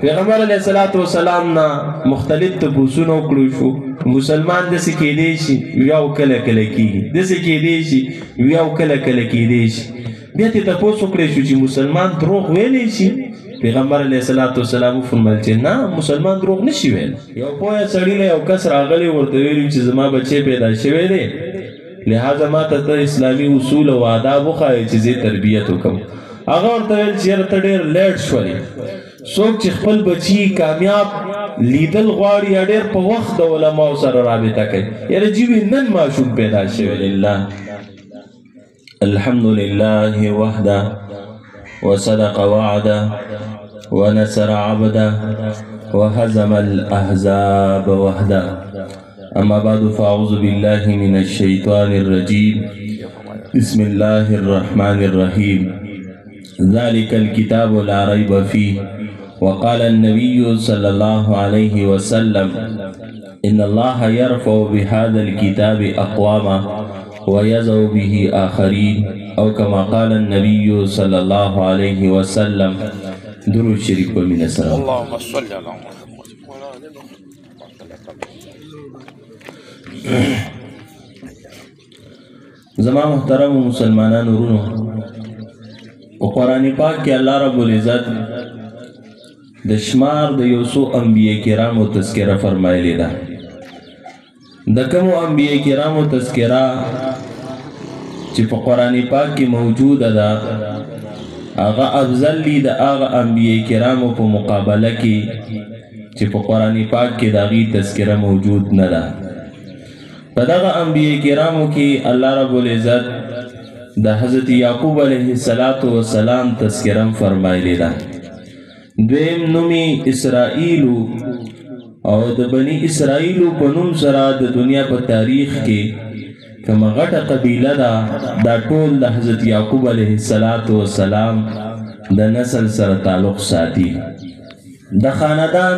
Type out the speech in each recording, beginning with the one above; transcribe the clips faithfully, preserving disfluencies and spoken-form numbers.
پیغمبر علیہ الصلوۃ والسلام نا مختلف تپوسونه وکړو شو مسلمان داسې کېدی شي یو کله کله کېږي داسې کېدی شي یو کله کله کېدی شي بیا ته تپوس وکړی شو چې مسلمان دروغ ویلی شي پیغمبر علیہ الصلوۃ والسلام فرمایل چې نه مسلمان دروغ نشي ویل یو پوهه سړی له یو کس راغلی ورته ویلي چې زما بچی پیدا شوی دی لہذا ما ته اسلامي اصول او آداب وښایي چې زه تربیت وکړم هغه ورته ویل چې یاره ته ډېر لیټ شولې څوک چې خپل بچي کامیاب لیدل غواړي یا ډېر په وخت د علماو سره رابطه کوي یاره جیوي نن ماشوم پیدا شوی لله الحمد لله وحده وصدق وعده ونصر عبده وهزم الأحزاب وحده أما بعد فأعوذ بالله من الشيطان الرجيم بسم الله الرحمن الرحيم ذلك الكتاب لا ريب فيه وقال النبي صلى الله عليه وسلم إن الله يرفع بهذا الكتاب أقواما ويزو به آخرين أو كما قال النبي صلى الله عليه وسلم درود شريف من السلام اللهم صل على محمد. زما محترم مسلمانان ورونو او قرآن پاک کې الله رب العزت د شمار د یو څو انبیاء کرامو تذکرہ فرمایلی ده د کومو انبیاء کرامو تذکرہ چې په قرآن پاک کې موجوده ده هغه افضل دي د هغه انبیاء کرامو په مقابله کې چې په قرآن پاک کې د هغوی تذکره موجود نه ده په دغه انبیاء کرامو کې الله رب العزت د حضرت یعقوب علیه السلام تذکره فرمایلی ده دویم نومی اسرائیلو او د بنی اسرائیلو په نوم سره د دنیا په تاریخ کې کومه غټه قبیله ده دا ټول د حضرت یعقوب علیه السلام د نسل سره تعلق ساتي د خاندان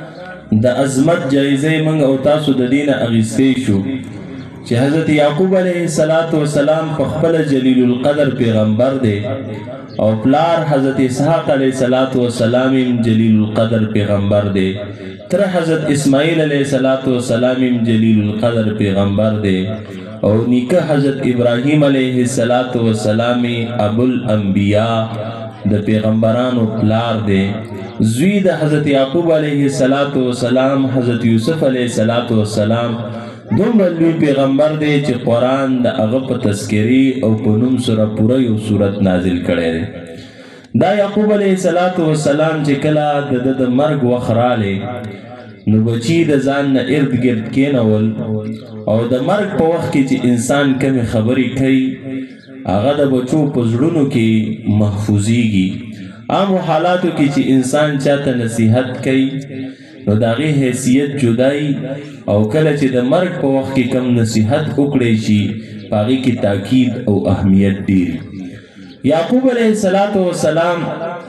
د عظمت جایزه موږ او تاسو د دینه اخیستې شو چې حضرت یعقوب علیه السلام په خپل جلیل القدر پیغمبر دی او پلار حضرت اسحاق علیه السلام جلیل القدر پیغمبر دی تر حضرت اسماعیل علیه السلام جلیل القدر پیغمبر دی او نیکه حضرت ابراهیم علیه السلام ابو الانبیاء د پیغمبرانو پلار دی زوی د حضرت یعقوب علیه السلام حضرت یوسف علیه السلام دومره لوی پیغمبر دی چې قرآن د هغه په تذکرې او په نوم سره پوره یو صورت نازل کړی دی دا یعقوب علیه السلام چې کله د ده د مرګ وخت رالی نو بچی د ځان نه ارد ګرد کېنول او د مرګ په وخت کې چې انسان کمې خبرې کوي هغه د بچو په زړونو کې محفوظیږي عامو حالاتو کې چې انسان چاته نصیحت کوي نو د هغې حیثیت جدای او کله چې د مرګ په وخت کې کم نصیحت وکړی شي په هغې کې تاکید او اهمیت ډېر یعقوب علیه السلام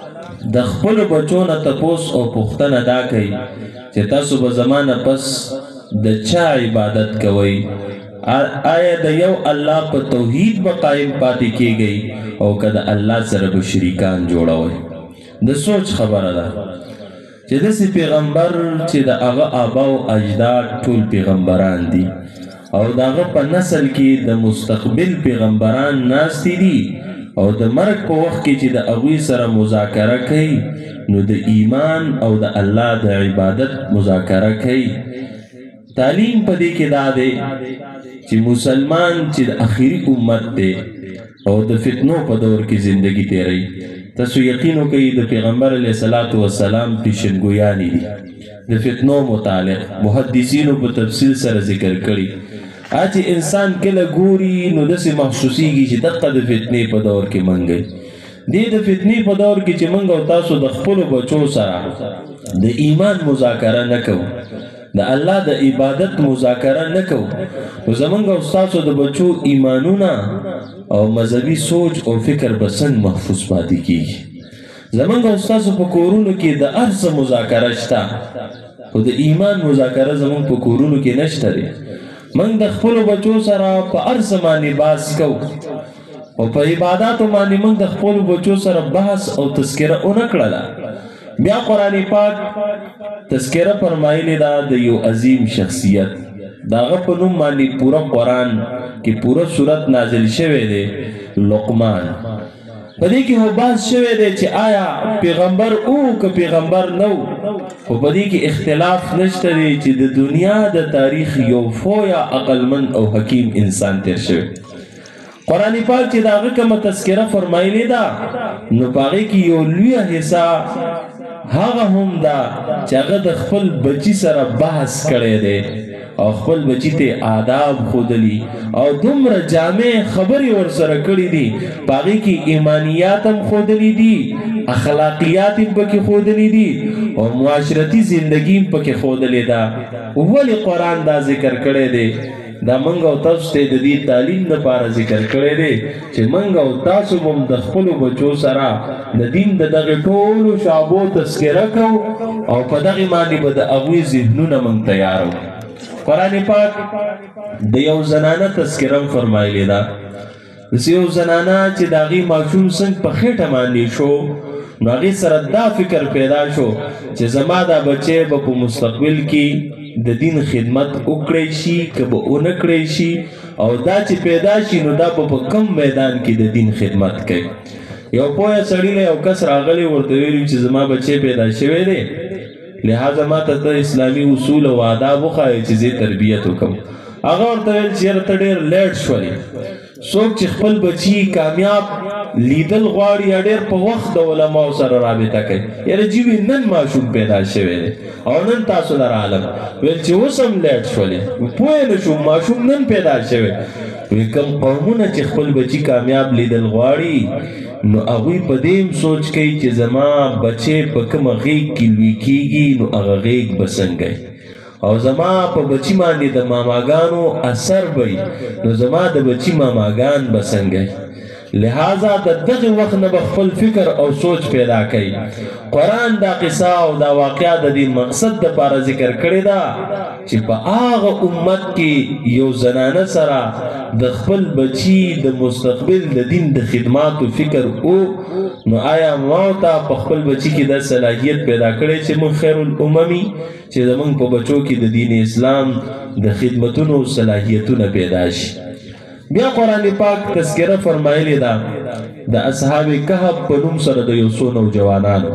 د خپلو بچو نه تپوس او پوښتنه دا کوي چې تاسو به زما نه پس د چا عبادت کوئ آیا د یو الله په توحید به قایم پاتې کېږئ او که د الله سره به شریکان جوړوئ د سوچ خبره ده چې داسې پیغمبر چې د هغه آبا او اجداد ټول پیغمبران دي او د هغه په نسل کې د مستقبل پیغمبران ناستې دي او د مرګ په وخت کې چې د هغوی سره مذاکره کوي نو د ایمان او د الله د عبادت مذاکره کوي تعلیم په دې کې دا دی چې مسلمان چې د آخري امت دی او د فتنو په دور کې زندگی تیروي تاسو یقین وکئ د پیغمبر علیه السلام پیشنګویانې دي د فتنو متعلق محدثینو په تفصیل سره ذکر کړي چې انسان کله ګوري نو داسې محسوسیږي چې دقه د فتنې په دور کې منګئ دې د فتنې په دور کې چې موږ او تاسو د خپلو بچو سره د ایمان مذاکره نه کوو د الله د عبادت مذاکره نه کوو نو زموږ او ستاسو د بچو ایمانونه او مذهبي سوچ او فکر به څنګه محفوظ پاتې کېږي زموږ او ستاسو په کورونو کې د هر څه مذاکره شته خو د ایمان مذاکره زموږ په کورونو کې نشته دی موږ د خپلو بچو سره په هر څه باندې بحث کوو او په عباداتو باندې موږ د خپلو بچو سره بحث او تذکره ونه کړله بیا قرآن پاک تذکره فرمایلی دا د یو عظیم شخصیت داغه په نوم باندې پورا قرآن کې پورا صورت نازل شوی دی لقمان. په دې کې هو بحث شوی دی چې آیا پیغمبر او که پیغمبر نو، خو په دې کې اختلاف نشته دی چې د دنیا د تاریخ یو فویا عقلمند او حکیم انسان تیر شوی. قرآن پاک چې داغه کومه تذکره فرمایلی دا نو په هغې کې یو لویه حصہ هغه هم دا چې هغه د خپل بچی سره بحث کړی دی او خپل بچی ته آداب ښودلي او دومره جامع خبرې ورسره کړي دي. په هغې کې ایمانیات هم ښودلي دي، اخلاقیات هم پکې ښودلي دي او معاشرتي زندګي هم پکې ښودلې ده. ولې قرآن دا ذکر کړی دی؟ دا منګ او تاسو ته د دې تعلیم لپاره ذکر کړی دی چې منګ او تاسو هم د خپلو بچو سره د دین د دغې ټولو شعبو تذکره کوو او په دغې باندې به د هغوی ذهنونه موږ تیارو. قرآن پاک د یو زنانه تذکره هم فرمایلې ده. داسې یو زنانه چې د هغې ماشوم څنګ په خېټه باندې شو نو هغې سره دا فکر پیدا شو چې زما دا بچی به په مستقبل کې د دین خدمت وکړی شي که به ونه کړی شي او دا چې پیدا شي نو دا به په کم میدان کې د دین خدمت کوي. یو پوهه سړي له یو کس راغلی ورته ویلي چې زما بچی پیدا شوی دی، لہذا ما ته ته اسلامي اصول او آداب وښایې چې زه تربیت وکړم. هغه ورته ویل چې یاره ته ډېر لیټ شولې. څوک چې خپل بچي کامیاب لیدل غواړي یا ډېر په وخت د علماو سره رابطه کوي، یاره جیوي نن ماشوم پیدا شوی دی او نن تاسو لره عالم. ویل چې اوس هم لیټ شولې، پوه نه شوم ماشوم نن پیدا شوی. وی کوم قومونه چې خپل بچي کامیاب لیدل غواړي نو هغوی په دې هم سوچ کوي چې زما بچی په کومه غېږ کې لوی کېږي نو هغه غېږ به څنګه او زما په بچی باندې د ماماګانو اثر به نو زما د بچی ماماګان به څنګه. لہذا د دغه وخت نه به خپل فکر او سوچ پیدا کوي. قرآن دا قصه او دا واقعه د دې مقصد دپاره ذکر کړې ده چې په هغه امت کې یو زنانه سره د خپل بچی د مستقبل د دین د خدماتو فکر او نو آیا ما ته په خپل بچی کې د صلاحیت پیدا کړی چې موږ خیر الاممی چې زموږ په بچو کې د دین اسلام د خدمتونو صلاحیتونه پیدا شي. بیا قرآن پاک تذکره فرمایلی ده د اصحاب کهف په نوم سره د یو څو نوجوانانو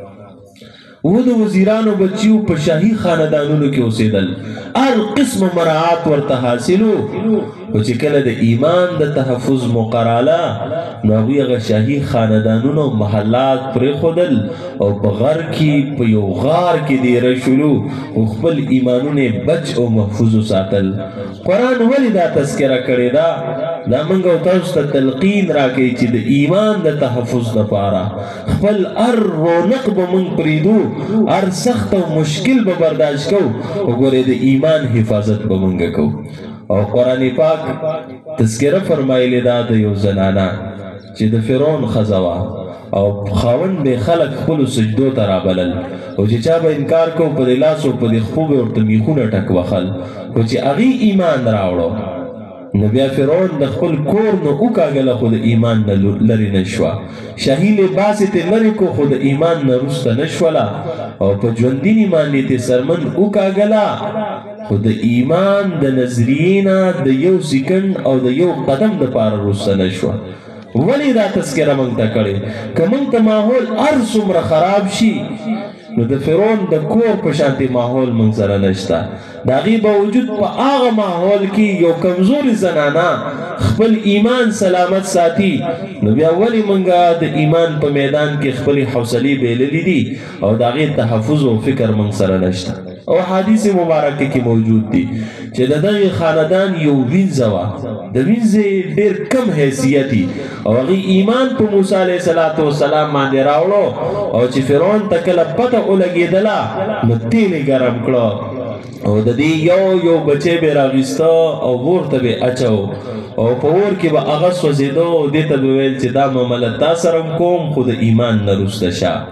و د وزیرانو بچیو په شاهي خاندانونو کې اوسېدل، هر قسم مراعات ورته حاصلو، خو چې کله د ایمان د تحفظ مقراله نو هغوی هغه شاهي خاندانونو محلات پرېښودل او په غر کې په یو غار کې دیره شولو او خپل ایمانونه بچ او محفوظ وساتل. قرآن ولې دا تذکره کړې ده؟ دا موږ او تاسو ته تلقین راکوي چې د ایمان د تحفظ دپاره خپل هر رونق به موږ پرېږدو، هر سخت او مشکل به برداشت کوو، وګورئ د ایمان حفاظت به موږ کوو. او قرآن پاک تذکره فرمایلی ده د یو زنانه چې د فرعون ښځه وه او خاوند به خلک خپلو سجدو ته رابلل او چې چا به انکار کو په دې لاس او په دې خپو به ورته میخونه ټک وهل، خو چې هغې ایمان راوړو نو بیا فرعون د خپل کور نه وکاږله خو د ایمان نه لرې نه شوه. شاهي لباس یې ترې لرې کو خو د ایمان نه وروسته نه شوله او په ژوندینې باندې ترې سرمن وکاږله خو د ایمان د نظریې نه د یو سیکنډ او د یو قدم دپاره وروسته نه شوه. ولې دا تذکره موږ ته کړې؟ که موږ ته ماحول هر څومره خراب شي نو د فرعون د کور په شانتې ماحول موږ سره نشته. د هغې باوجود په هغه ماحول کې یو کمزوري زنانه خپل ایمان سلامت ساتي نو بیا ولې موږ د ایمان په میدان کې خپلې حوصلې بایللي دي او د هغې تحفظ او فکر موږ سره نشته. او حدیث مبارکه کې موجود دي چې د دغې خاندان یو وینځه وه، د وینځې ډېر کم حیثیتي او هغې ایمان په موسی علیه السلام باندې راوړو او چې فرعون ته کله پته ولګېدله نو تیل یې ګرم کړه او د دې یو یو بچی به یې راغېسته او اور ته به یې اچو او په اور کې به هغه سوځېده او دې ته به ویل چې دا معامله تا سره کوم خو د ایمان نه وروسته شه.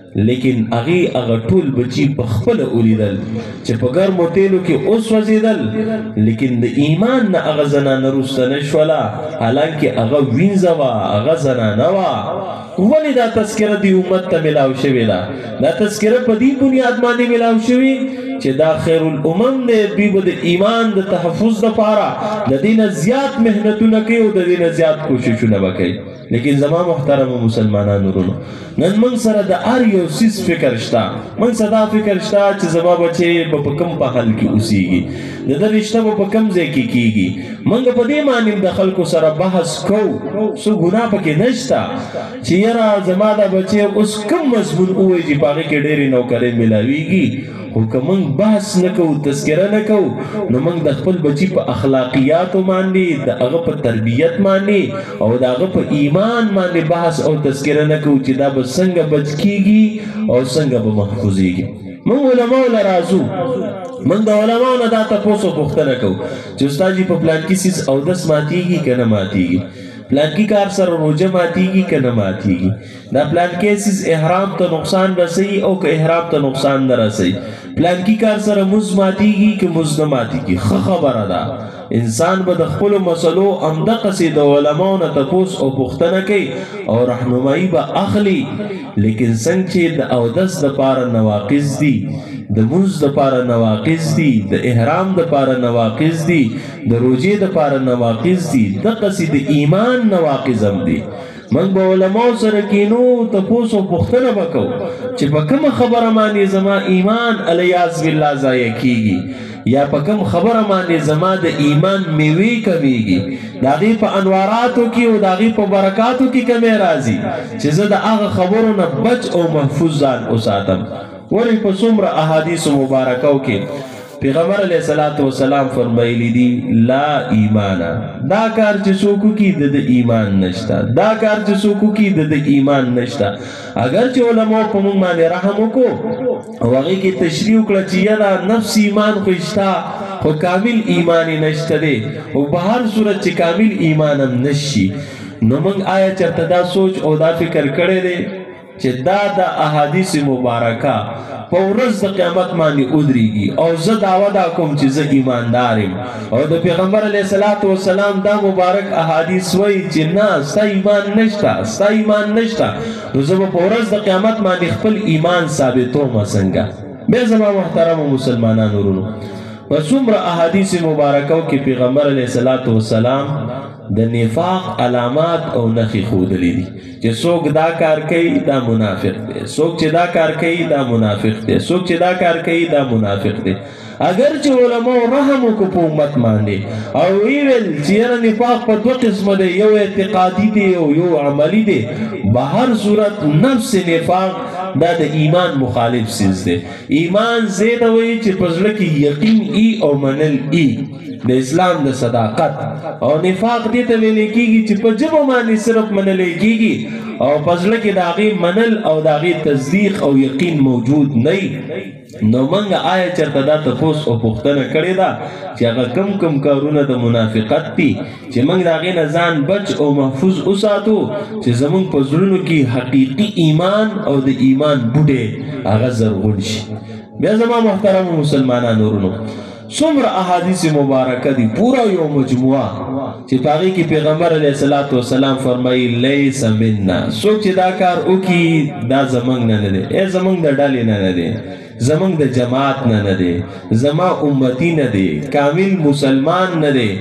لیکن هغې هغه ټول بچي په خپله ولیدل چې په ګرمو تیلو کې اوس وځېدل، لیکن د ایمان نه هغه زنانه وروسته نه شوله، حالانکې هغه وینځه وه، هغه زنانه وه. ولې دا تذکره دې امت ته میلاو شوې ده؟ دا تذکره په دې بنیاد باندې میلاو شوې چې دا خیر الامم دی، دوی به د ایمان د تحفظ دپاره د دې نه زیات محنتونه کوي او د دې نه زیات کوششونه به کوي. لیکن زما محترم مسلمانانو ورونو، نن موږ سره د هر یو څیز فکر شته. موږ سره دا فکر شته چې زما بچی به په کوم محل کې اوسیږي، د ده رشته به په کوم ځای کې کیږي. موږ په دې باندې د خلکو سره بحث کوو، څه ګناه پکې نشته چې یاره زما دا بچی اوس کوم مضمون ووایي چې په هغې کې ډېرې نوکرۍ میلاویږي. خو که موږ بحث نه کوو، تذکره نه کوو، نو موږ د خپل بچي په اخلاقیاتو باندې، د هغه په تربیت باندې او د هغه په ایمان باندې بحث او تذکره نه کوو چې دا به څنګه بچ کیږي او څنګه به محفوظیږي. موږ علماو له راځو، موږ د علماو نه دا تپوس او پوښتنه کوو چې استاد جي په پلانکي څیز اودس ماتیږي که نه ماتیږي، پلانکی کار سره روجه ماتیږي که نه ماتیږي، دا پلانکی څیز احرام ته نقصان رسوي او که احرام ته نقصان نه رسوي، پلانکی کار سره مز ماتیږي که مز نه ماتیږي. ښه خبره ده، انسان به د خپلو مسلو همدقسې د علماو نه تپوس او پوښتنه کوي او رهنمایي به اخلي. لیکن څنګه چې د اودس دپاره نواقض دي، د مونځ دپاره نواقض دي، د احرام دپاره نواقض دي، د روژې دپاره نواقض دي، دقسې د ایمان نواقض هم دي. موږ به علماو سره کینو، تپوس او پوښتنه به کوو چې په کومه خبره باندې زما ایمان الیاذ بالله ضایع کیږي، یا په کوم خبره باندې زما د ایمان میوې کمیږي، د هغې په انواراتو کې او د هغې په برکاتو کې کمی راځي چې زه د هغه خبرو نه بچ او محفوظ ځان وساتم. ورې په څومره احادیثو مبارکو کې پیغمبر علیه الصلاة والسلام فرمایلی دي لا ایمانا، دا کار چې څوک وکړي د ده ایمان نشته، دا کار چې څوک وکړي د ده ایمان نشته. اگر چې علماو په موږ باندې رحم وکړو او هغې کې تشریح وکړه چې یاره نفس ایمان خو شته خو کامل ایمان یې نشته دی، او په هر صورت چې کامل ایمان هم نشي، نو موږ آیا چېرته دا سوچ او دا فکر کړی دی چې دا د احادیث مبارکه په ورځ د قیامت باندې ودرېږي او زه دعوه دا کوم چې زه ایماندار یم، او د پیغمبر علیه الصلاة والسلام دا مبارک احادیث وایي چې نه ستا ایمان نشته، ستا ایمان نشته، نو زه به په ورځ د قیامت باندې خپل ایمان ثابتومه څنګه؟ بیا زما محترمو مسلمانانو ورونو، په څومره احادیث مبارکو کې پیغمبر علیه الصلاة والسلام د نفاق علامات او نښې ښودلې دي چې څوک دا کار کوي دا منافق دی، څوک چې دا کار کوي دا منافق دی، څوک چې دا کار کوي دا منافق دی. اگر چې علماو رحم وکړو په امت باندې او ویل چې یاره نفاق په دوه قسمه دی، یو اعتقادي دی او یو عملی دی، به هر صورت نفس نفاق دا د ایمان مخالف څیز دی. ایمان زه ته وایي چې په زړه کې یقین ای او منل ای د اسلام د صداقت، او نفاق دې ته ویل کېږي چې په ژبه باندې صرف منلی کېږي او په زړه کې د هغې منل او د هغې تصدیق او یقین موجود نه وي. نو موږ آیا چېرته دا تپوس او پوښتنه کړې ده چې هغه کم کم کارونه د منافقت دي چې موږ د هغې نه ځان بچ او محفوظ وساتو چې زموږ په زړونو کې حقیقي ایمان او د ایمان بوټی هغه زرغون شي. بیا زما محترمو مسلمانانو ورونو، څومره احادیث مبارکه دي، پورا یو مجموعه چې په هغې کې پیغمبر علیه الصلاة والسلام فرمایي لیس منا، څوک چې دا کار وکړي دا زموږ نه نه دی، ای زموږ د ډلې نه نه دی، زموږ د جماعت نه نه دی، زما امتی نه دی، کامل مسلمان نه دی.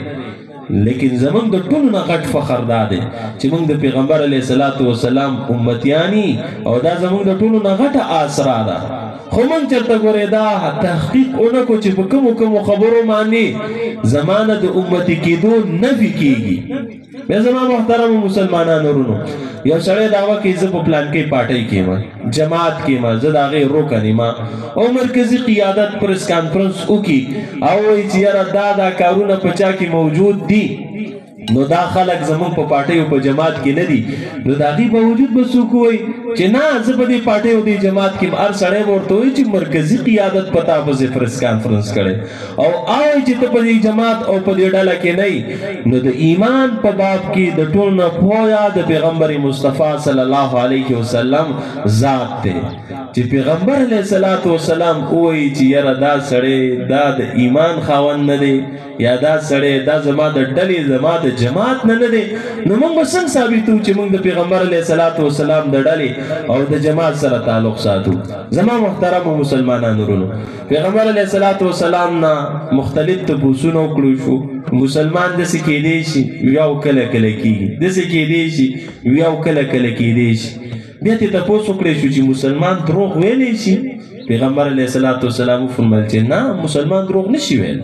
لیکن زموږ د ټولو نه غټ فخر دا دی چې موږ د پیغمبر علیه الصلاة والسلام امتیانی او دا زموږ د ټولو نه غټه آسرا ده. خو موږ چېرته ګورې دا تحقیق ونه کړو چې په کومو کومو خبرو باندې زمانه د امتي کېدو نفي کېږي. بیا زما محترمو مسلمانانو ورونو، یو سړی دعوه کوي زه په پلانکۍ پارټۍ کې یم، جماعت کې یم، زه د هغې رکن یم، او مرکزي قیادت پریس کانفرنس وکړي او وایي چې یاره دا دا کارونه په چا کې موجود دي، نو دا خلک زموږ په پارټۍ او په جماعت کې نه دي، نو د هغې باوجود به څوک وایي چې نه زه په دې پارټۍ او دې جماعت کې هر سړی به ورته وایي چې مرکزي قیادت په تا پسې پریس کانفرنس کړی او وایي چې ته په دې جماعت او په دې ډله کې نه نو د ایمان په باب کې د ټول نه پویا د پیغمبر مصطفی صلی الله علیه وسلم ذات دی چې پیغمبر علیه الصلاۃ والسلام وایي چې یاره دا سړی دا د ایمان خاوند نه دی یا دا سړی دا زما د ډلې زما د جماعت نه نه دی نو موږ به څنګه ثابتو چې موږ د پیغمبر علیه الصلاۃ والسلام د ډلې او د جماعت سره تعلق ساتو زما محترم مسلمانانو ورونو پیغمبر علیه الصلاۃ والسلام نه مختلف تپوسونه وکړو شو مسلمان داسې کېدی شي یو کله کله کېږي داسې کېدی شي یو کله کله کېدی شي بیا ترې تپوس وکړی شو چې مسلمان دروغ ویلی شي پیغمبر علیه الصلاۃ والسلام وفرمایل چې نه مسلمان دروغ نشي ویلی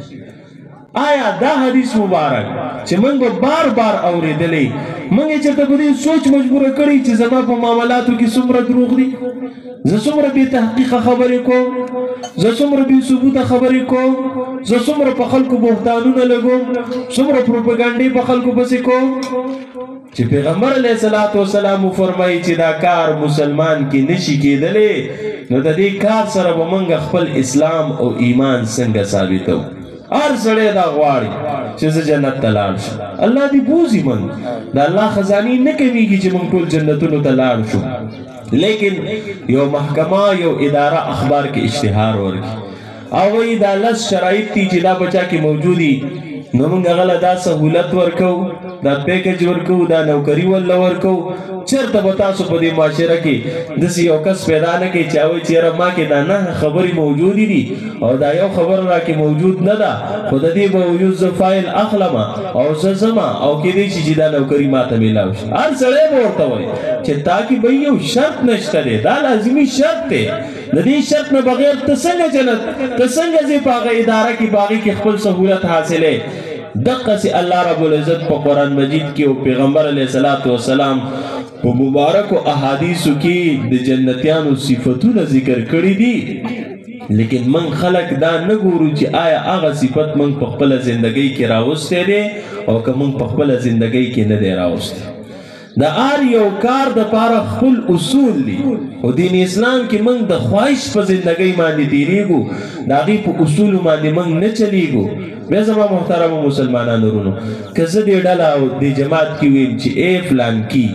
آیا دا حدیث مبارک چې موږ به بار بار اورېدلی موږ یې چېرته په دې سوچ مجبوره کړی چې زما په معاملاتو کې څومره دروغ دي زه څومره بې تحقیقه خبرې کوم زه څومره بې ثبوته خبرې کوم زه څومره په خلکو بهتانونه لګوم څومره پروپاګانډې په خلکو پسې کوم چې پیغمبر علیه الصلاۃ والسلام وفرمایي چې دا کار مسلمان کې نشي کېدلی نو د دې کار سره به موږ خپل اسلام او ایمان څنګه ثابتو هر سړی دا غواړي چې زه جنت ته لاړ شم الله دې بوزي موږ د الله خزانې نه کمیږي چې موږ ټول جنتونو ته لاړ شو لیکن یو محکمه یو اداره اخبار کې اشتهار ورکړي او وایي دا لس شرایط دي چې دا بچا کې موجودي نو موږ هغه دا سهولت ورکو دا پیکج ورکو دا نوکری ولا ورکو چرته به تاسو په دې معاشره کې داسې یو کس پیدا نه کړي چې وایي چې یاره ما کې دا نه خبرې موجودې دي او دا یو خبر را کې موجود نه ده خو د دې باوجود زه فایل اخلم او زه ځم او کېدی شي چې دا نوکري ماته میلاو شي هر سړی به ورته وایي چې تا کې به یو شرط نشته دی دا لازمي شرط دی د دې شرط نه بغیر ته څنګه جنت ته څنګه ځې په هغه اداره کې په هغې کې خپل سهولت حاصلې دقسې الله رب العزت په قرآن مجید کې او پیغمبر علیه الصلاۃ والسلام په مبارکو احادیثو کې د جنتیانو صفتونه ذکر کړي دي لیکن من خلق دا نه ګورو چې آیا هغه صفت من په خپله زندګۍ کې راوستی دی او که من په خپله زندګۍ کې نه دی راوستی د هر یو کار دپاره خپل اصول دي او دین اسلام کې موږ د خواهش په زندګۍ باندې تېرېږو د هغې په اصولو باندې موږ نه چلیږو بیا زما محترمو مسلمانانو ورونو که زه دې ډله او دې جماعت کې ویم چې ای فلان کی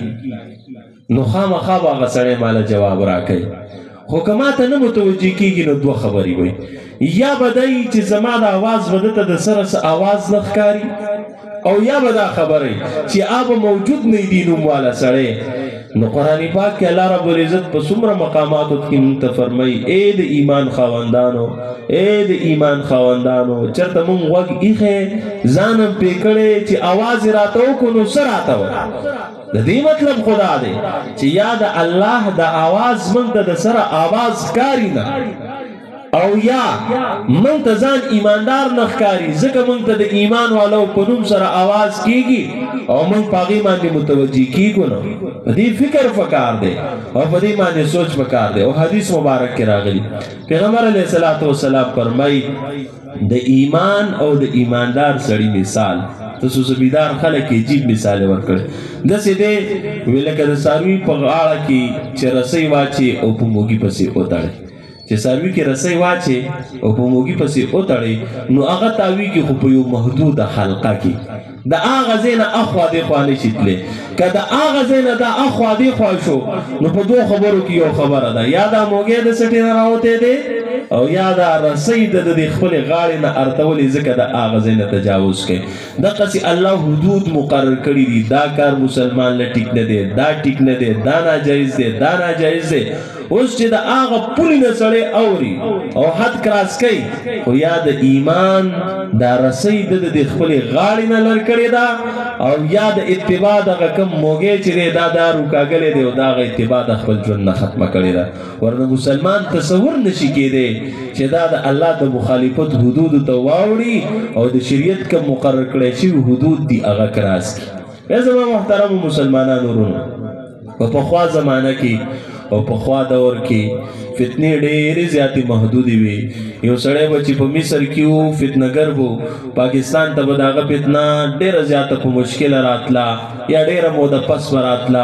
نو خامخا به هغه سړی ماله جواب راکوي خو که ما ته نه متوجه کېږي نو دوه خبرې وایي یا به دی چې زما د اواز به ده ته د سره څه اواز نه ښکاري او یا به دا خبره چې آب موجود نه دی نوم والا سړی نو قرآن پاک کې الله رب العزت په څومره مقاماتو کې موږ ته فرمایي ای د ایمان خاوندانو ای د ایمان خاوندانو چېرته موږ غوږ ایښی ځان هم پې کړی چې اواز یې راته وکړو نو څه راته وکړو د دې مطلب خدا دی چې یا د الله د اواز موږ ته د سره اواز ښکاري نه او یا موږ ته ځان ایماندار نه ښکاري ځکه موږ ته د ایمان والو په نوم سره آواز کېږي او موږ په هغې باندې متوجه کېږو نه په دې فکر پکار دی او په دې باندې سوچ پکار دی او حدیث مبارک کې راغلی پیغمبر علیه الصلاۃ والسلام فرمایي د ایمان او د ایماندار سړي مثال تاسو زمیدار خلک عجیب مثال ورکړي داسې دی وی لکه د څاروي په غاړه کې چې رسۍ واچي او په موږي پسې وتړي چې څاروي کې رسۍ واچي او په موږي پسې وتړي نو هغه تاویږي خو په یو محدوده حلقه کې د هغه ځای نه اخوا دېخوا نشي تللی که د هغه ځای نه دا اخوا دېخوا شو نو په دوه خبرو کې یو خبره ده یا دا موږی د سټې نه راوتی دی او یا دا رسۍ د د خپلې غاړې نه ارتولې ځکه د هغه ځای نه تجاوز کوي دقسې الله حدود مقرر کړي دي دا کار مسلمان له ټیک نه دی دا ټیک نه دی دا ناجایز دی دا ناجایز دی اوس چې د هغه پولې نه سړی اوري او حد کراس کوي خو یا د ایمان دا رسۍ د د خپلې غاړې نه لر کړې ده او یا د اتباع دغه کوم موږی چې دی دا دا روکاږلی دی او د هغه اتباع د خپل ژوند نه ختمه کړې ده ورنه مسلمان تصور نشي کېدی چې دا د الله د مخالفت حدودو ته واوړي او د شریعت کوم مقرر کړی شوي حدود دي هغه کراس کړي بیا زما محترمو مسلمانانو ورونو په پخوا زمانه کې او په خوا دور کې فتنې ډېرې زیاتې محدودې وي یو سړی به چې په مصر کې و فتنهګر و پاکستان ته به د هغه فتنه ډېره زیاته په مشکله راتله یا ډېره موده پس به راتله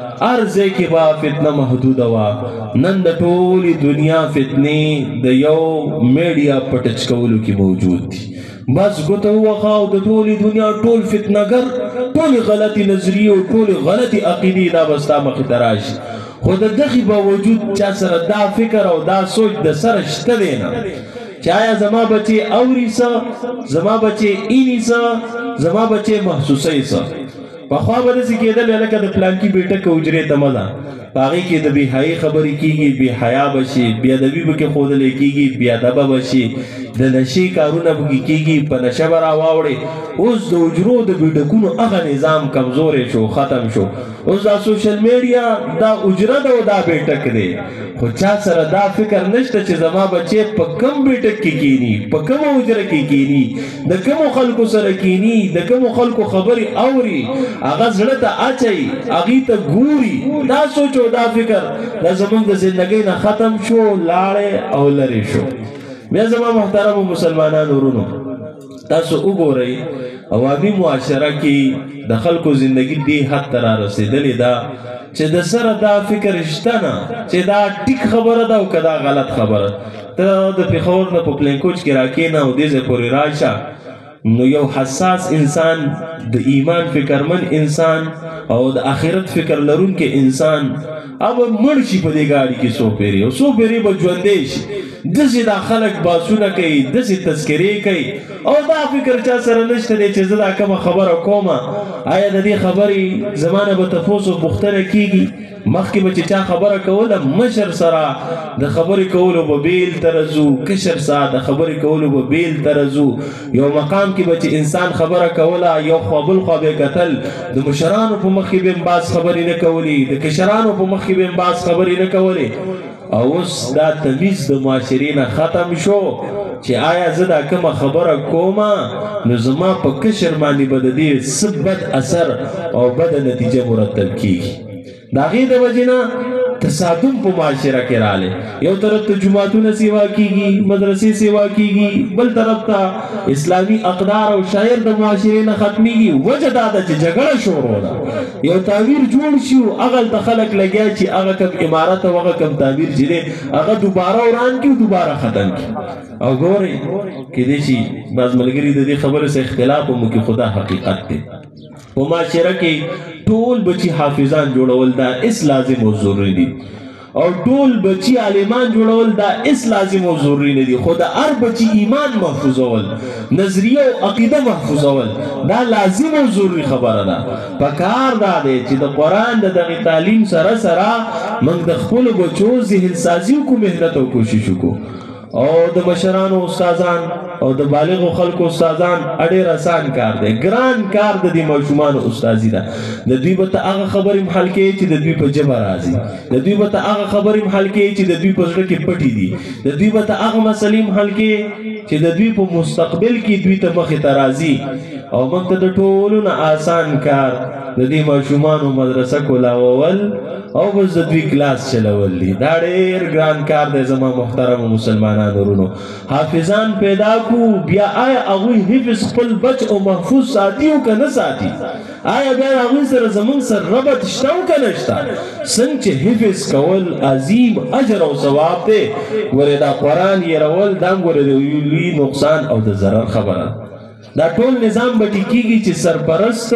هر ځای کې به فتنه محدوده وه. نن د ټولې دنیا فتنې د یو میډیا په ټچ کولو کې موجود دي. بس ګوته ووخه او د ټولې دنیا ټول فتنهګر، ټولې غلطې نظریې او ټولې غلطې عقیدې دا به ستا مخې ته راشي. خو د دغې باوجود چا سره دا فکر او دا سوچ د سره شته دی نه چې آیا زما بچې اوري څه، زما بچې ایني څه، زما بچې محسوسوي څه. پخوا به داسې کېدل لکه د پلانکي بیټه که حجرې ته مه ځه، په هغې کې د بېحیایي خبرې کېږي، بېحیا به شي، بېادبي به کې ښودلی کېږي، بېادبه به شي، د نشې کارونه به کې کېږي، په نشه به راواوړې. اوس د حجرو د بیټکونو هغه نظام کمزوری شو، ختم شو. اوس دا سوشل میډیا دا حجره ده او دا بیټک دی. خو چا سره دا فکر نشته چې زما بچې په کم بیټک کې کېني، په کومه حجره کې کېني، د کومو خلکو سره کېني، د کومو خلکو خبرې اوري، هغه زړه ته اچوي، هغې ته ګوري. دا سوچ او دا فکر دا زموږ د زندګۍ نه ختم شو، لاړې او لرې شو. بیا زما محترمو مسلمانانو ورونو، تاسو وګورئ عوامي معاشره کې د خلکو زندګي دې حد ته را رسېدلې ده چې د سره دا فکر شته نه چې دا ټیک خبره ده او که دا غلط خبره. ته د پېښور نه په پلینکوچ کې راکښېنه او دې ځای پورې راشه، نو یو حساس انسان، د ایمان فکرمن انسان او د آخرت فکر لرونکی انسان अब मर شي په دې ګاډي کې څو پیری او څو پیری به ژوندې شي. داسې دا خلک باسونه کوي، داسې تذکرې کوي او دا فکر چا سره نشته دی چې زه دا کومه خبره کومه، آیا د دې خبرې زما نه به تپوس او پوښتنه کېږي؟ مخکې به چې چا خبره کوله مشر سره د خبرې کولو به بیل ته رځو، کشر سره د خبرې کولو به بیل ته رځو. یو مقام کې به چې انسان خبره کوله یو خوا بل خوا به کتل، د مشرانو په مخ کې به هم باز خبرې نه کولې، د کشرانو په مخ کې به هم باز خبرې نه کولې. او اوس دا تمیز د معاشرې نه ختم شو چې آیا زه دا کومه خبره کومه نو زما په کشر باندې به د دې څه بد اثر او بده نتیجه مرتب کېږي. د هغې د وجې نه تصادم په معاشره کې راغلی. یو طرف ته جوماتونه سیوا کېږي، مدرسې سیوا کېږي، بل طرف ته اسلامي اقدار او شاعر د معاشرې نه ختمیږي. وجه دا ده چې جګړه شروع ده، یو تعبیر جوړ شي او هغلته خلک لګیا چې هغه کوم عمارت او هغه کوم تعبیر چې دی هغه دوباره وران کړي او دوباره ختم کړي. او ګورئ کېدای شي بعض ملګري د دې خبرې سره اختلاف وکړي، خو دا حقیقت دی. په معاشره کې ټول بچي حافظان جوړول دا اس لازم او ضروري دي، او ټول بچي عالمان جوړول دا اس لازم او ضروري نه دي. خو د هر بچي ایمان محفوظول، نظریه او عقیده محفوظول دا لازم او ضروري خبره ده. پکار دا دی چې د قرآن د دغې تعلیم سره سره موږ د خپلو بچو ذهن سازي وکړو، محنت او کوشش وکړو. او د مشرانو استادان او د بالغو خلکو استادان ډېر آسان کار دی، ګران کار د دې ماشومانو استازي ده. د دوی به ته هغه خبرې محل کوي چې د دوی په ژبه راځي، د دوی به ته هغه خبرې محل کوي چې د دوی په زړه کې پټې دي، د دوی به ته هغه مسلې محل کوي چې د دوی په مستقبل کې دوی ته مخې ته راځي. او موږ ته د ټولو نه آسان کار د دې ماشومانو مدرسه کولاول او بس د دوی کلاس چلول دي. دا ډېر ګران کار دی زما محترمو مسلمانانو ورونو. حافظان پیدا کو، بیا آیا هغوی حفظ خپل بچ او محفوظ ساتي او که نه ساتي؟ آیا بیا هغوی سره زموږ سره ربط شته او که نه شته؟ څنګه چې حفظ کول عظیم اجر او ثواب دی، ګورې دا قرآن هېرول دا هم ګورې د لوی نقصان او د ضرر خبره. دا ټول نظام به ټیکېږي چې سرپرست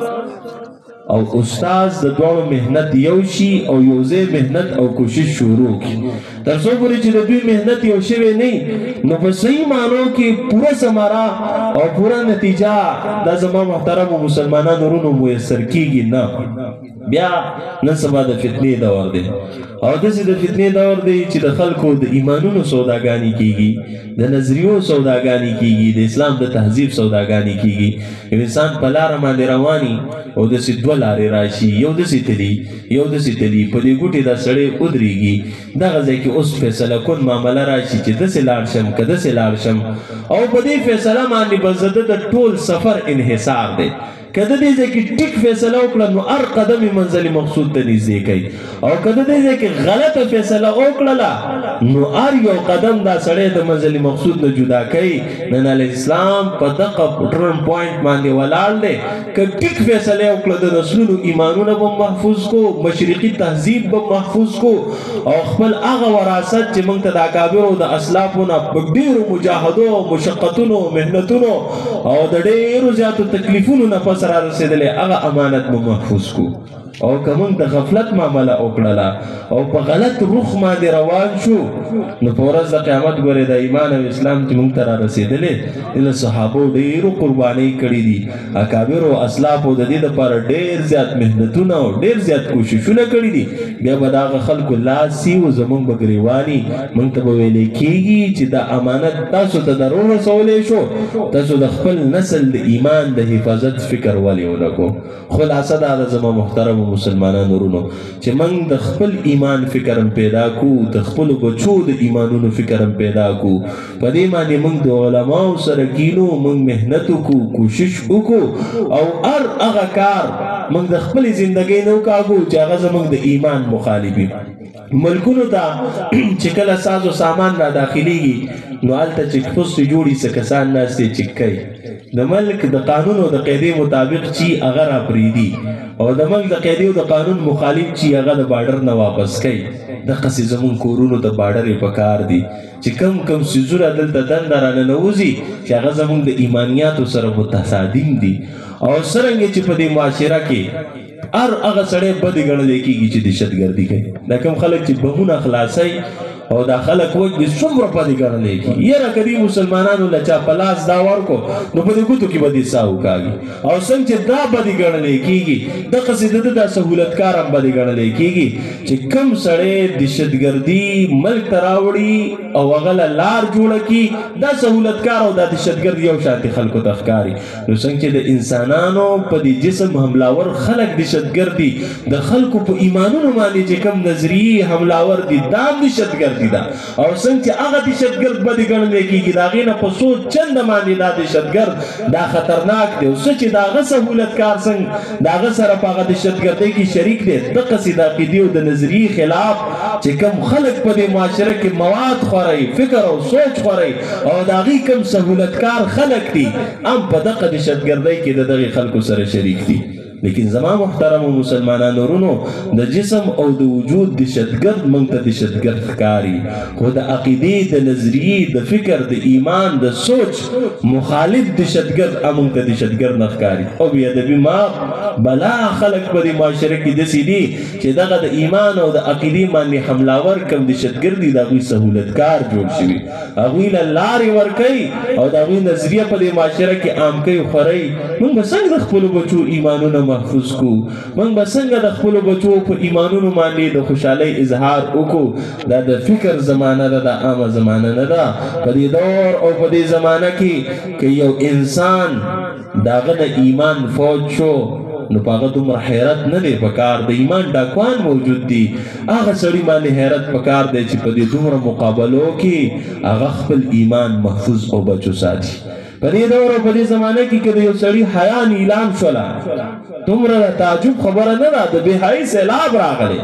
او استاد د دواړو محنت یو شي او یو ځای محنت او کوشش شروع کړي. تر څو پورې چې د دوی محنت یو شوی نه نو په صحیح معنو کې پوره ثمره او پوره نتیجه دا زما محترمو مسلمانانو ورونو میسر کېږي نه. بیا نن سبا د فتنې دور دی او داسې د فتنې دور دی چې د خلکو د ایمانونو سوداګانې کېږي، د نظریو سوداګانې کېږي، د اسلام د تهذیب سوداګانې کېږي. یو انسان په لاره باندې رواني او داسې دوه لارې راشي، یو داسې تلي یو داسې تلي، په دې ګوټې دا سړی ودرېږي. دغه ځای کې اوس فیصله کن معامله راشي چې داسې لاړ شم که داسې لاړ شم، او په دې فیصله باندې به زه د ټول سفر انحصار دی کده دې ځای کې ټیک فیصله وکړه نو هر قدم یې منزل مقصود ته نږدې کوي او کده دې ځای کې غلطه فیصله وکړله نو هر یو قدم دا سړی د منزل مقصود نه جدا کوي. نن اسلام په دغه ټرن پوینټ باندې ولاړ دی که ټیک فیصله وکړه د نسلونو ایمانونه به محفوظ کو، مشرقي تهذیب به محفوظ کو او خپل هغه وراثت چې موږ ته د اکابرو د اسلافو نه په ډېرو مجاهدو مشقتونو محنتونو او د ډېرو زیاتو تکلیفونو نه پس را رسېدلی هغه امانت به محفوظ کو. او که موږ د غفلت معامله وکړله او په غلط رخ باندې روان شو نو په ورځ د قیامت ګورې د ایمان او اسلام چې موږ ته را رسېدلی د صحابو ډېرو قربانۍ کړي دي، اکابرو اسلافو د دې دپاره ډېر زیات محنتونه او ډېر زیات کوششونه کړي دي. بیا به د هغه خلکو لاس سي او زموږ به ګریواني موږ ته به ویلی کېږي چې دا امانت تاسو ته در ورسولی شو، تاسو د خپل نسل د ایمان د حفاظت فکر ولې ونه کو. خلاصه دا ده زما محترم مسلمانانو ورونو چې موږ د خپل ایمان فکرم پیدا کو، د خپلو بچو د ایمانونو فکرم پیدا کو. په دې باندې موږ د علماو سره کینو، موږ محنت وکړو، کوشش وکړو او هر هغه کار موږ د خپلې زندګۍ نه وکاږو چې هغه زموږ د ایمان مخالف وي. ملکونو ته چې کله ساز و سامان را داخلیږي نو هلته چیک پوسټ جوړي څه کسان ناست دی چیک کوي، د ملک د قانون او د قاعدې مطابق چې هغه را پرېږدي او د ملک د قاعدې او د قانون مخالف چې هغه د بارډر نه واپس کوي. دقسې زموږ کورونو ته بارډر یې پکار دي چې کم کم څیزونه دلته دنده راننوځي چې هغه زموږ د ایمانیاتو سره متصادم دي. او څرنګه چې په دې معاشره کې هر هغه سړی بدې ګڼلی کېږي چې دهشتګردي کوي، دا کوم خلک چې بمونه خلاصوي او دا خلک وږي څومره بدې ګڼلی کېږي. یاره که دې مسلمانانو له چا په لاس دا ورکو نو په دې ګوتو کې به دې ساه وکاږي. او څنګه چې دا بدې ګڼلی کېږي دقسې د ده دا سهولتکار هم بدې ګڼلی کېږي چې کوم سړی دهشتګردي ملک ته راوړي او هغه له لار جوړه کړي دا سهولتکار او دا دهشتګرد یو شانتې خلکو ته ښکاري. نو څنګه چې د انسانانو په دې جسم حملاور خلک دهشتګرد دي، د خلکو په ایمانونو باندې چې کوم نظریې حملاور دي دا هم دهشتګرد دي دا. او څنګه چې هغه دهشتګرد بدې ګڼلی کېږي د هغې نه په څو چنده باندې دا دهشتګرد دا خطرناک دی او څه چې د هغه سهولتکار څنګه د هغه سره په هغه دهشتګردۍ کې شریک دی دقسې د عقیدې او د نظریې خلاف چې کوم خلک په دې معاشره کې مواد خورئ، فکر او سوچ خورئ او د هغې کوم سهولتکار خلک دي هم په دغه دهشتګردۍ کې د دغې خلکو سره شریک دي. لیکن زما محترم مسلمانانو ورونو د جسم او د وجود دهشتګرد موږ ته دهشتګرد ښکاري، خو د عقیدې د نظریې د فکر د ایمان د سوچ مخالف دهشتګرد هم موږ ته دهشتګرد نه ښکاري. او بې ادبي ما بلا خلک په دې معاشره کې داسې دي چې دغه د ایمان او د عقیدې باندې حملاور کوم دهشتګرد دي د هغوی سهولتکار جوړ شوي، هغوی له لارې ورکوي او د هغوی نظریه په دې معاشره کې عام کوي خورئ. موږ به څنګه د خپلو بچو ایمانونه محفوظ کو؟ موږ به څنګه د خپلو بچو په ایمانونو باندې د خوشحالۍ اظهار وکړو؟ دا د فکر زمانه ده، دا عامه زمانه نه ده. په دې دور او په دې زمانه کې که یو انسان د هغه د ایمان فوج شو نو په هغه دومره حیرت نه دی پکار، د ایمان ډاکوان موجود دي. هغه سړي باندې حیرت پکار دی چې په دې دومره مقابلو کې هغه خپل ایمان محفوظ او بچو ساتي. په دې دور او په دې زمانه کې که د یو سړي حیا نیلام شوله دومره د تعجب خبره نه ده، د بېحیایي سیلاب راغلی.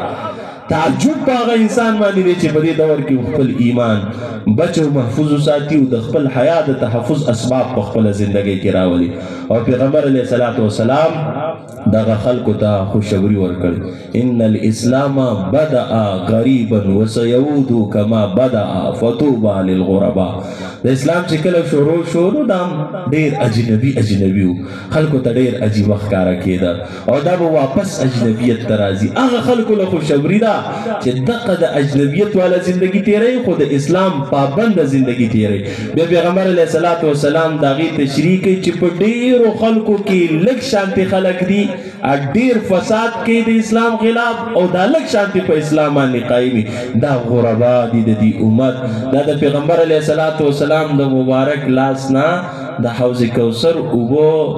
تعجب په هغه انسان باندې دی چې په دې دور کې خپل ایمان بچو محفوظ وساتي او د خپل حیا د تحفظ اسباب په خپله زندګۍ کې راولي. او پیغمبر علیه الصلاة والسلام دغه خلکو ته خوشبری ورکړي، ان الاسلام بدأ غریبا وسيعود کما بدأ فطوبى للغرباء. د اسلام چې کله شروع شو نو دا ډېر اجنبي اجنبي و، خلکو ته ډېر عجیبه ښکاره کېده او دا به واپس اجنبیت ته راځي. هغه خلکو له خوشبري ده چې دغه د اجنبیت والا زندګي تېروي خو د اسلام پابنده زندګي تېروي. بیا پیغمبر علیه الصلاة والسلام د هغې تشریح کوي چې په ډېرو خلکو کې لږ شانتې خلک دي ډېر فساد کوي د اسلام خلاف او دا لږ شانتې په اسلام باندې قایمي، دا غربا دي د دې امت. دا د پیغمبر علیه الصلاة والسلام د مبارک لاس نه د حوض کوثر اوبه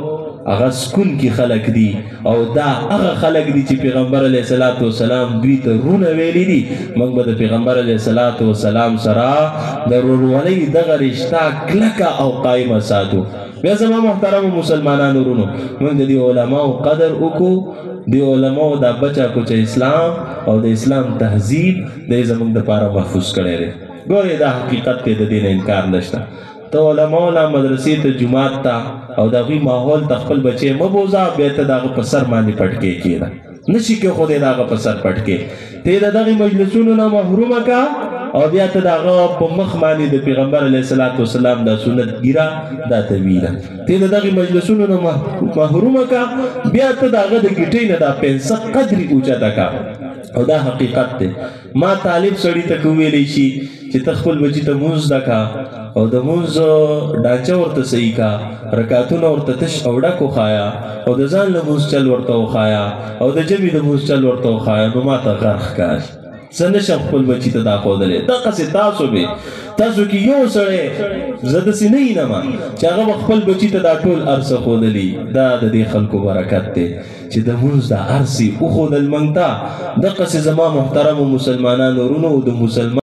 هغه سکون کې خلک دي او دا هغه خلک دي چې پیغمبر علیه الصلاۃ والسلام دوی ته رونه ویلي دي. موږ به د پیغمبر علیه الصلاۃ والسلام سره د ورورولۍ دغه رشته کلکه او قایمه ساتو. بیا زما محترم مسلمانانو ورونو، موږ د دې علماو قدر وکړو. د علماو دا بچا کو چې اسلام او د اسلام تهذیب د زموږ دپاره محفوظ کړی دی. ګورې دا حقیقت دی، د دې نه انکار نشته. ته علماو لا مدرسې ته جومات ته او د هغوی ماحول ته خپل بچی مه بوځه، بیا ته د هغه په سر باندې پټکې کېږده، نشي کېښودی د هغه په سر پټکې. ته یې د دغې مجلسونو نه محرومه که او بیا ته د هغه په مخ باندې د پیغمبر علیه الصلاۃ والسلام دا سنت ګیره دا ته ویله. ته یې د دغې مجلسونو نه محرومه که، بیا ته د هغه د ګیټۍ نه دا پنسه قدرې اوچته که. او دا حقیقت دی. ما طالب سړي ته که ویلی شي چې ته خپل بچي ته مونځ زده که او د مونځ ډانچه ورته صحیح که، رکعتونه ورته تش او ډک وښایه او د ځان له مونځ چل ورته وښایه او د ژبې د مونځ چل ورته وښایه، نو ما ته غر ښکاري. زه نشم خپل بچي ته دا ښودلی. دقسې تاسو به تاسو کې یو سړی زه داسې نه وینم چې هغه به خپل بچي ته دا ټول هر څه ښودلي. دا د دې خلکو برکت دی چې د مونځ دا هر څه وښودل موږ ته. دقسې زما محترمو مسلمانانو ورونو، د مسلمان